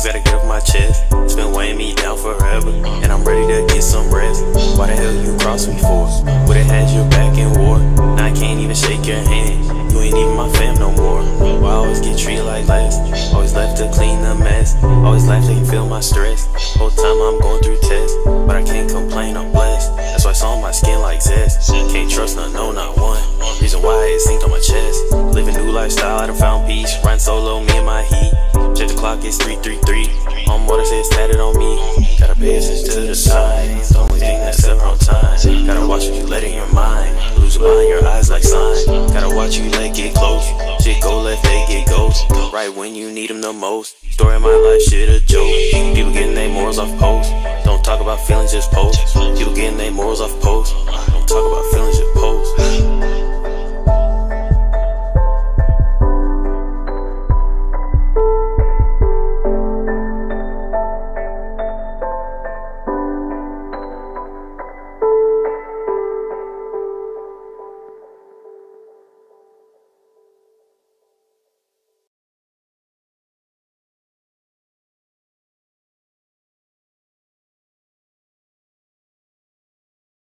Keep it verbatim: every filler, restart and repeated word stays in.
gotta get off my chest. It's been weighing me down forever, and I'm ready to get some rest. Why the hell you cross me for? Would've had your back in war. Now I can't even shake your hand. You ain't even my fam no more. Why I always get treated like less? Always left to clean the mess. Always laugh till you feel my stress. Whole time I'm going through tests, but I can't complain, I'm blessed. That's why it's on my skin like zest. Can't trust none, no, not one. Reason why it synced on my chest. Live a new lifestyle, I done found peace. Riding solo, me and my heat. Check the clock, it's three three three. On water says tatted on me. Gotta pay attention to the signs. The only thing that's ever on time. Gotta watch what you let in your mind. Lose your mind, your eyes like sign. Gotta watch you let get close. Shit go left, they get ghost. Right when you need them the most. Story of my life, shit a joke. People getting their morals off post. Don't talk about feelings, just post. People getting their morals off post. Don't talk about feelings, just post.